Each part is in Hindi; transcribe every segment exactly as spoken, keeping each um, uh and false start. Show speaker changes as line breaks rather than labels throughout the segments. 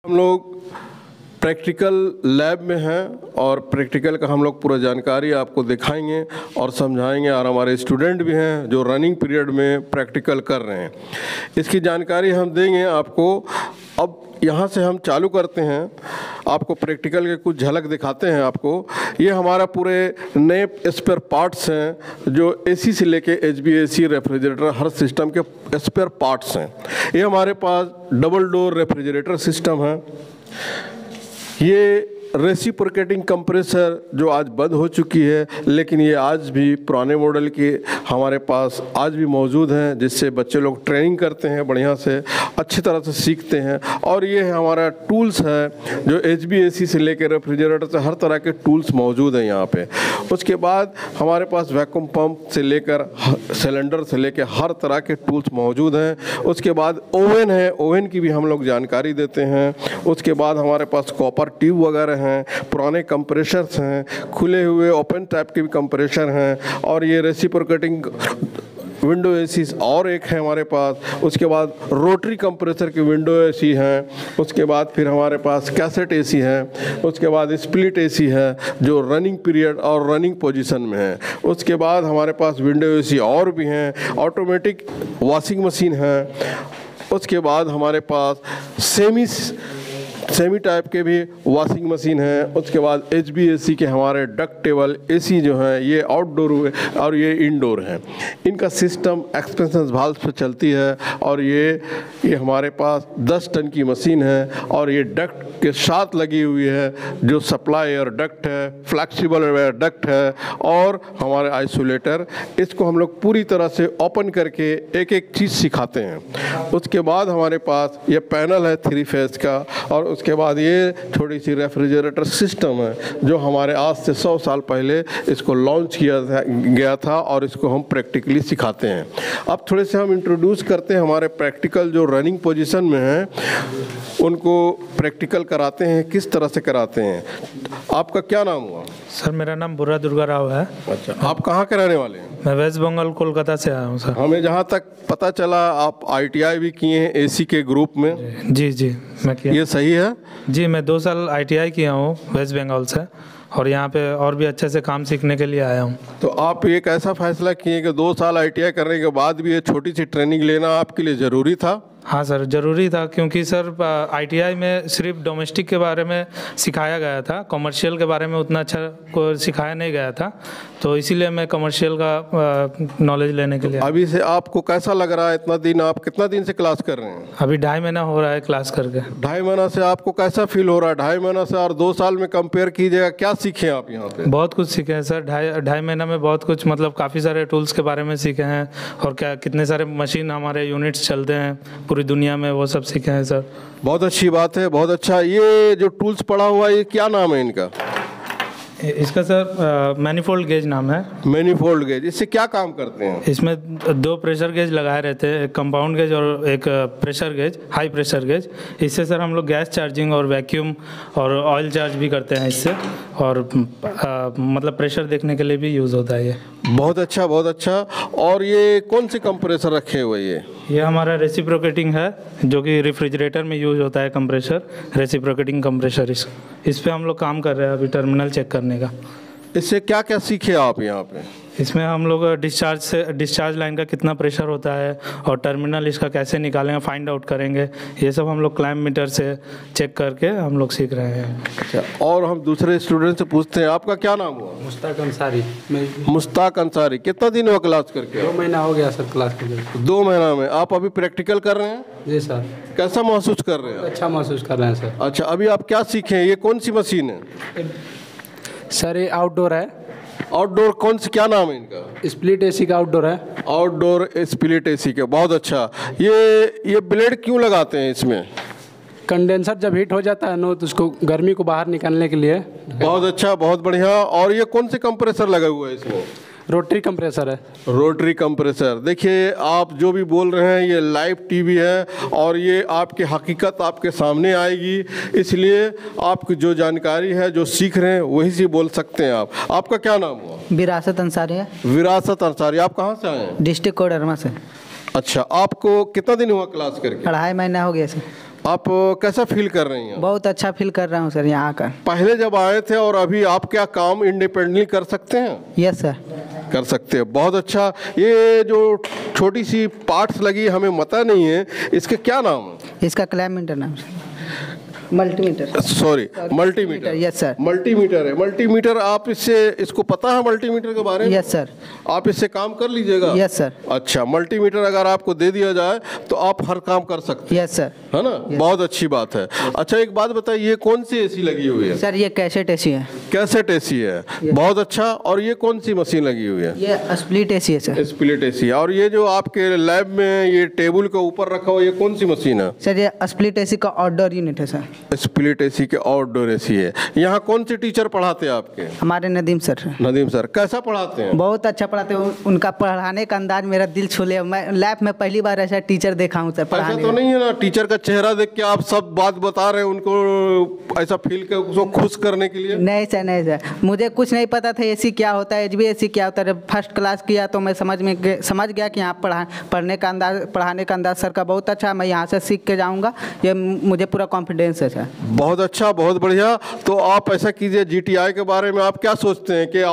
हम लोग प्रैक्टिकल लैब में हैं और प्रैक्टिकल का हम लोग पूरा जानकारी आपको दिखाएंगे और समझाएंगे, और हमारे स्टूडेंट भी हैं जो रनिंग पीरियड में प्रैक्टिकल कर रहे हैं। इसकी जानकारी हम देंगे आपको। अब यहाँ से हम चालू करते हैं, आपको प्रैक्टिकल के कुछ झलक दिखाते हैं आपको। ये हमारा पूरे नए स्पेयर पार्ट्स हैं जो एसी से लेके एचवीएसी रेफ्रिजरेटर हर सिस्टम के स्पेयर पार्ट्स हैं। ये हमारे पास डबल डोर रेफ्रिजरेटर सिस्टम है। ये रेसिप्रोकेटिंग कंप्रेसर जो आज बंद हो चुकी है, लेकिन ये आज भी पुराने मॉडल के हमारे पास आज भी मौजूद हैं, जिससे बच्चे लोग ट्रेनिंग करते हैं, बढ़िया से अच्छी तरह से सीखते हैं। और ये हमारा टूल्स है जो एचवीएसी से लेकर रेफ्रिजरेटर से हर तरह के टूल्स मौजूद हैं यहाँ पे। उसके बाद हमारे पास वैक्यूम पंप से लेकर सिलेंडर से लेकर हर तरह के टूल्स मौजूद हैं। उसके बाद ओवन है, ओवन की भी हम लोग जानकारी देते हैं। उसके बाद हमारे पास कॉपर ट्यूब वगैरह हैं, पुराने कंप्रेशर्स हैं, खुले हुए ओपन टाइप के भी कंप्रेशर हैं, और ये रेसिप्रोकेटिंग विंडो एसी और एक है हमारे पास। उसके बाद रोटरी कंप्रेसर की विंडो एसी हैं। उसके बाद फिर हमारे पास कैसेट एसी है। उसके बाद स्प्लिट एसी है जो रनिंग पीरियड और रनिंग पोजीशन में है। उसके बाद हमारे पास विंडो एसी और भी हैं, ऑटोमेटिक वॉशिंग मशीन है। उसके बाद हमारे पास सेमी सेमी टाइप के भी वॉशिंग मशीन है। उसके बाद एच बी ए सी के हमारे डक्ट टेबल ए सी जो हैं ये आउटडोर हुए और ये इंडोर हैं। इनका सिस्टम एक्सपेंशन वाल्व पे चलती है, और ये ये हमारे पास दस टन की मशीन है, और ये डक्ट के साथ लगी हुई है जो सप्लाई एयर डक्ट है, फ्लैक्सिबल एयर डक्ट है, और हमारे आइसोलेटर। इसको हम लोग पूरी तरह से ओपन करके एक एक चीज़ सिखाते हैं। उसके बाद हमारे पास ये पैनल है थ्री फेज का, और उसके बाद ये छोटी सी रेफ्रिजरेटर सिस्टम है जो हमारे आज से सौ साल पहले इसको लॉन्च किया था, गया था, और इसको हम प्रैक्टिकली सिखाते हैं। अब थोड़े से हम इंट्रोड्यूस करते हैं हमारे प्रैक्टिकल जो रनिंग पोजीशन में हैं, उनको प्रैक्टिकल कराते हैं, किस तरह से कराते हैं। आपका क्या नाम हुआ?
सर मेरा नाम बुर्रा दुर्गा राव है।
अच्छा, आप कहाँ के रहने वाले हैं?
मैं वेस्ट बंगाल कोलकाता से आया हूँ सर।
हमें जहाँ तक पता चला आप आई टी आई भी किए हैं एसी के ग्रुप में।
जी जी मैं किया।
ये सही है?
जी मैं दो साल आई टी आई किया हूँ वेस्ट बंगाल से, और यहाँ पे और भी अच्छे से काम सीखने के लिए आया हूँ।
तो आप ये कैसा फैसला किए कि दो साल आई टी आई करने के बाद भी ये छोटी सी ट्रेनिंग लेना आपके लिए ज़रूरी था?
हाँ सर ज़रूरी था, क्योंकि सर आई टी आई में सिर्फ डोमेस्टिक के बारे में सिखाया गया था, कमर्शियल के बारे में उतना अच्छा को सिखाया नहीं गया था, तो इसीलिए मैं कमर्शियल का नॉलेज लेने के लिए।
अभी से आपको कैसा लग रहा है? इतना दिन आप कितना दिन से क्लास कर रहे हैं?
अभी ढाई महीना हो रहा है क्लास करके।
ढाई महीना से आपको कैसा फील हो रहा है? ढाई महीना से और दो साल में कंपेयर कीजिएगा, क्या सीखे आप यहाँ पे?
बहुत कुछ सीखे हैं सर। ढाई ढाई महीना में बहुत कुछ, मतलब काफ़ी सारे टूल्स के बारे में सीखे हैं, और क्या कितने सारे मशीन हमारे यूनिट्स चलते हैं पूरी दुनिया में, वो सब सीखे हैं सर।
बहुत अच्छी बात है, बहुत अच्छा। ये जो टूल्स पड़ा हुआ है ये क्या नाम है इनका?
इसका सर मैनिफोल्ड गेज नाम है।
मैनिफोल्ड गेज, इससे क्या काम करते हैं?
इसमें दो प्रेशर गेज लगाए रहते हैं, एक कंपाउंड गेज और एक pressure gauge, high pressure gauge. इससे सर हम लोग गैस चार्जिंग और वैक्यूम और ऑयल चार्ज भी करते हैं इससे, और आ, मतलब प्रेशर देखने के लिए भी यूज़ होता है ये।
बहुत अच्छा, बहुत अच्छा। और ये कौन से कंप्रेसर रखे हुए? ये
ये हमारा रेसिप्रोकेटिंग है, जो कि रेफ्रिजरेटर में यूज़ होता है कंप्रेसर, रेसिप्रोकेटिंग कंप्रेसर। इस इस पे हम लोग काम कर रहे हैं अभी, टर्मिनल चेक करने का।
इससे क्या क्या सीखे आप यहाँ पे?
इसमें हम लोग डिस्चार्ज से डिस्चार्ज लाइन का कितना प्रेशर होता है, और टर्मिनल इसका कैसे निकालेंगे, फाइंड आउट करेंगे, ये सब हम लोग क्लैम्प मीटर से चेक करके हम लोग सीख रहे हैं।
अच्छा, और हम दूसरे स्टूडेंट से पूछते हैं, आपका क्या नाम हुआ?
मुश्ताक अंसारी। मैं
मुश्ताक अंसारी। कितना दिन हुआ क्लास करके?
दो महीना हो गया सर क्लास करके।
दो महीना में आप अभी प्रैक्टिकल कर रहे हैं?
जी सर।
कैसा महसूस कर रहे हैं?
अच्छा महसूस कर रहे हैं सर।
अच्छा, अभी आप क्या सीखे हैं? ये कौन सी मशीन है?
सर ये आउटडोर है।
आउटडोर कौन सी, क्या नाम है इनका?
स्प्लिट एसी का आउटडोर है।
आउटडोर स्प्लिट एसी के, बहुत अच्छा। ये ये ब्लेड क्यों लगाते हैं इसमें?
कंडेंसर जब हीट हो जाता है ना, तो उसको गर्मी को बाहर निकालने के लिए।
बहुत अच्छा, बहुत बढ़िया। और ये कौन से कंप्रेसर लगा हुआ है इसमें?
रोटरी कंप्रेसर है।
Rotary compressor. देखिए आप जो भी बोल रहे हैं ये लाइव टीवी है, और ये आपकी हकीकत आपके सामने आएगी, इसलिए आपकी जो जानकारी है, जो सीख रहे हैं, वही से बोल सकते हैं आप। आपका क्या नाम हुआ?
विरासत अंसारी है।
विरासत अंसारी। आप कहाँ से आए हैं?
डिस्ट्रिक्ट कोडरमा से।
अच्छा, आपको कितना दिन हुआ क्लास करके?
अढ़ाई महीना हो गया सर।
आप कैसा फील कर रही हैं?
बहुत अच्छा फील कर रहा हूँ सर यहाँ आकर।
पहले जब आए थे और अभी आप क्या काम इंडिपेंडेंटली कर सकते हैं?
Yes sir.
कर सकते हैं, बहुत अच्छा। ये जो छोटी सी पार्ट्स लगी हमें पता नहीं है, इसके क्या नाम है?
इसका क्लैमिंटर नाम है, multimeter.
Sorry, multimeter.
Yes sir.
Multimeter है। मल्टीमीटर आप इससे इसको पता है मल्टीमीटर के बारे में?
Yes sir.
आप इससे काम कर लीजिएगा?
Yes sir.
अच्छा, मल्टीमीटर अगर आपको दे दिया जाए तो आप हर काम कर सकते हैं?
Yes sir.
है ना? बहुत अच्छी बात है। अच्छा, एक बात बताइए, ये कौन सी एसी लगी हुई है?
सर ये कैसेट एसी है।
कैसेट एसी है, बहुत अच्छा। और ये कौन सी मशीन लगी हुई है?
ये स्प्लिट एसी है सर।
Split AC. और ये जो आपके लैब में ये टेबल के ऊपर रखा हुआ, ये कौन सी मशीन है?
सर ये स्प्लिट एसी का आउटडोर यूनिट है सर।
स्प्लिट एसी के आउटडोर एसी है। यहाँ कौन से टीचर पढ़ाते हैं आपके?
हमारे नदीम सर।
नदीम सर कैसा पढ़ाते हैं?
बहुत अच्छा पढ़ाते हैं। उनका पढ़ाने का अंदाज मेरा दिल छू लिया। मैं लैब में पहली बार ऐसा टीचर देखा हूँ सर
ऐसा
पढ़ाने
तो
में।
नहीं है ना, टीचर का चेहरा देख के आप सब बात बता रहे हैं उनको, ऐसा फील कर उसको खुश करने के लिए?
नहीं सर, नहीं सर, मुझे कुछ नहीं पता था एसी क्या होता है, एच बी एसी क्या होता है। फर्स्ट क्लास किया तो मैं समझ में गे- समझ गया कि यहाँ पढ़ा पढ़ने का अंदाज पढ़ाने का अंदाज सर का बहुत अच्छा है। मैं यहाँ से सीख के जाऊँगा, ये मुझे पूरा कॉन्फिडेंस है सर।
बहुत अच्छा, बहुत बढ़िया। तो आप ऐसा कीजिए, जीटीआई के बारे में आप क्या सोचते हैं कि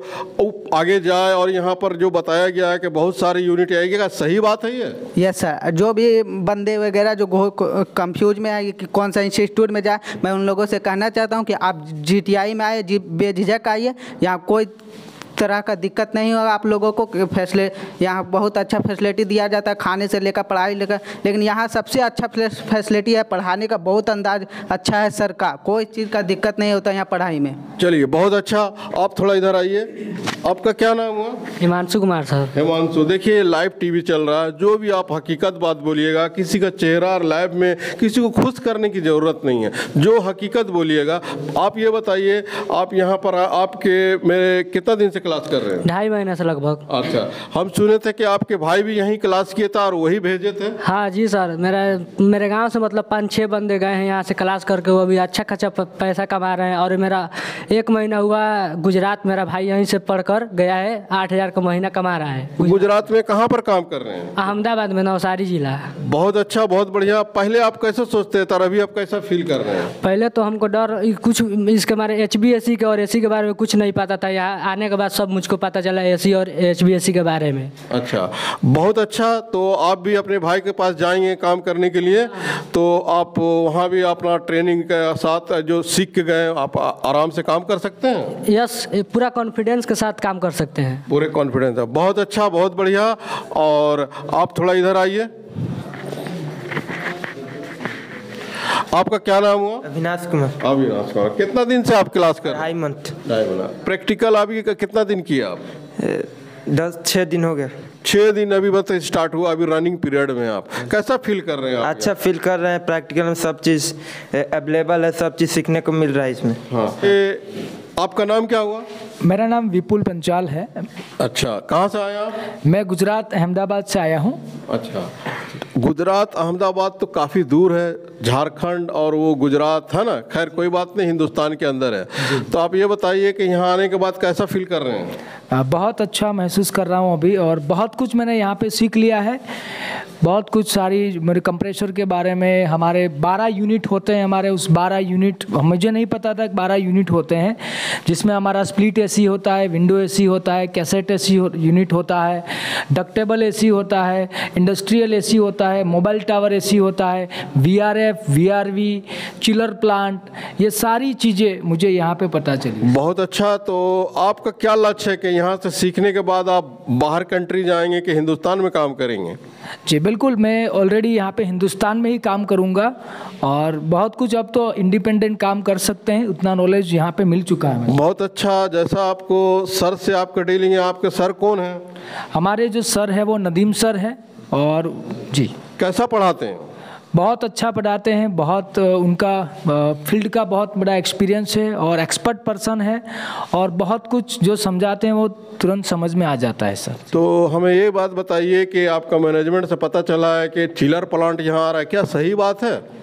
और आगे जाए, और यहाँ पर जो बताया गया है कि बहुत सारी यूनिट आएगी, क्या सही बात है ये?
Yes sir. जो भी बंदे वगैरह जो कंफ्यूज में है कि कौन सा इंस्टीट्यूट में जाए, मैं उन लोगों से कहना चाहता हूँ कि आप जीटीआई में आइए, जी बेझिझक आइए। यहाँ कोई तरह का दिक्कत नहीं होगा आप लोगों को। फैसले यहाँ बहुत अच्छा फैसिलिटी दिया जाता है, खाने से लेकर पढ़ाई लेकर। लेकिन यहाँ सबसे अच्छा फैसिलिटी है, पढ़ाने का बहुत अंदाज अच्छा है सर का। कोई चीज़ का दिक्कत नहीं होता यहाँ पढ़ाई में।
चलिए, बहुत अच्छा। आप थोड़ा इधर आइए। आपका क्या नाम हुआ?
हिमांशु कुमार साहब।
हिमांशु, देखिए लाइव टीवी चल रहा है, जो भी आप हकीकत बात बोलिएगा, किसी का चेहरा लैब में किसी को खुश करने की ज़रूरत नहीं है, जो हकीकत बोलिएगा। आप ये बताइए, आप यहाँ पर आपके मेरे कितना दिन से क्लास कर रहे हैं?
ढाई महीने से लगभग।
अच्छा, हम सुने थे कि आपके भाई भी यहीं क्लास किए थे और वही भेजे थे?
हाँ जी सर, मेरा मेरे गांव से मतलब पाँच छः बंदे गए हैं यहाँ से क्लास करके, वो भी अच्छा खासा पैसा कमा रहे हैं। और मेरा एक महीना हुआ गुजरात, मेरा भाई यहीं से पढ़कर गया है, आठ हज़ार का महीना कमा रहा है।
गुजरात में कहाँ पर काम कर रहे हैं?
अहमदाबाद में, नवसारी जिला।
बहुत अच्छा, बहुत बढ़िया। पहले आप कैसे सोचते थे और अभी आप कैसा फील कर रहे हैं?
पहले तो हमको डर कुछ इसके बारे एच बी एस सी के और ए सी के बारे में कुछ नहीं पता था। यहाँ आने के बाद सब मुझको पता चला ए सी और एच बी एस सी के बारे में।
अच्छा, बहुत अच्छा। तो आप भी अपने भाई के पास जाएंगे काम करने के लिए, तो आप वहाँ भी अपना ट्रेनिंग के साथ जो सीख के गए, आप आराम से काम कर सकते हैं?
यस, पूरा कॉन्फिडेंस के साथ काम कर सकते हैं।
पूरे कॉन्फिडेंस है। बहुत अच्छा, बहुत बढ़िया। और आप थोड़ा इधर आइए। आपका क्या नाम हुआ?
अविनाश कुमार।
अविनाश कुमार। कितना दिन से आप क्लास कर रहे हैं?
ढाई मंथ।
ढाई महीना। प्रैक्टिकल अभी का कितना दिन किया आप?
दस छः दिन हो गया।
छः दिन अभी बस स्टार्ट हुआ, अभी रनिंग पीरियड में। आप कैसा फील कर रहे हैं? आप
अच्छा फील कर रहे हैं। प्रैक्टिकल में सब चीज़ अवेलेबल है, सब चीज़ सीखने को मिल रहा है इसमें।
हाँ। ये आपका नाम क्या हुआ?
मेरा नाम विपुल पंचाल है।
अच्छा, कहाँ से आए आप?
मैं गुजरात अहमदाबाद से आया हूँ।
अच्छा, गुजरात अहमदाबाद तो काफ़ी दूर है, झारखंड और वो गुजरात है ना। खैर कोई बात नहीं, हिंदुस्तान के अंदर है। तो आप ये बताइए कि यहाँ आने के बाद कैसा फील कर रहे हैं?
आ, बहुत अच्छा महसूस कर रहा हूँ अभी, और बहुत कुछ मैंने यहाँ पे सीख लिया है। बहुत कुछ सारी मेरे कंप्रेसर के बारे में, हमारे बारह यूनिट होते हैं हमारे, उस बारह यूनिट मुझे नहीं पता था कि बारह यूनिट होते हैं, जिसमें हमारा स्प्लिट एसी होता है, विंडो एसी होता है, कैसेट एसी यूनिट होता है, डक्टेबल एसी होता है, इंडस्ट्रियल एसी होता है, मोबाइल टावर एसी होता है, V R F, V R V, chiller plant, ये सारी चीज़ें मुझे यहाँ पे पता चली।
बहुत अच्छा। तो आपका क्या लक्ष्य है कि यहाँ से सीखने के बाद आप बाहर कंट्री जाएंगे कि हिंदुस्तान में काम करेंगे?
जी बिल्कुल, मैं ऑलरेडी यहाँ पे हिंदुस्तान में ही काम करूँगा, और बहुत कुछ अब तो इंडिपेंडेंट काम कर सकते हैं, उतना नॉलेज यहाँ पे मिल चुका है।
बहुत अच्छा। जैसा आपको सर से आपका डीलिंग है, आपके सर कौन है?
हमारे जो सर है वो नदीम सर है। और जी,
कैसा पढ़ाते हैं?
बहुत अच्छा पढ़ाते हैं। बहुत उनका फील्ड का बहुत बड़ा एक्सपीरियंस है और एक्सपर्ट पर्सन है, और बहुत कुछ जो समझाते हैं वो तुरंत समझ में आ जाता है सर।
तो हमें ये बात बताइए कि आपका मैनेजमेंट से पता चला है कि चिलर प्लांट यहाँ आ रहा है, क्या सही बात है?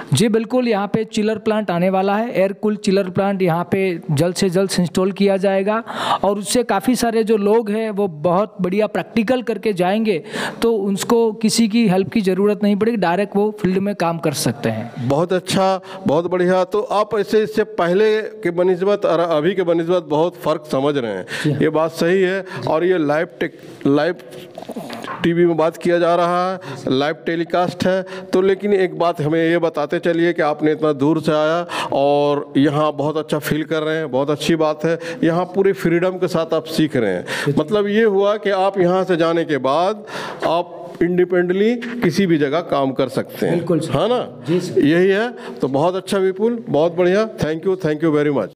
जी बिल्कुल, यहाँ पे चिलर प्लांट आने वाला है। एयर कूल चिलर प्लांट यहाँ पे जल्द से जल्द इंस्टॉल किया जाएगा और उससे काफ़ी सारे जो लोग हैं वो बहुत बढ़िया प्रैक्टिकल करके जाएंगे, तो उनको किसी की हेल्प की ज़रूरत नहीं पड़ेगी, डायरेक्ट वो फील्ड में काम कर सकते हैं।
बहुत अच्छा, बहुत बढ़िया। तो आप ऐसे इससे पहले के बनिस्बत और अभी के बनिस्बत बहुत फ़र्क समझ रहे हैं, ये बात सही है। और ये लाइव टेक लाइव टीवी में बात किया जा रहा है, लाइव टेलीकास्ट है। तो लेकिन एक बात हमें ये बताते चलिए कि आपने इतना दूर से आया और यहाँ बहुत अच्छा फील कर रहे हैं, बहुत अच्छी बात है। यहाँ पूरे फ्रीडम के साथ आप सीख रहे हैं, मतलब ये हुआ कि आप यहाँ से जाने के बाद आप इंडिपेंडेंटली किसी भी जगह काम कर सकते हैं,
बिल्कुल
है ना? यही है। तो बहुत अच्छा विपुल, बहुत बढ़िया, thank you, thank you very much.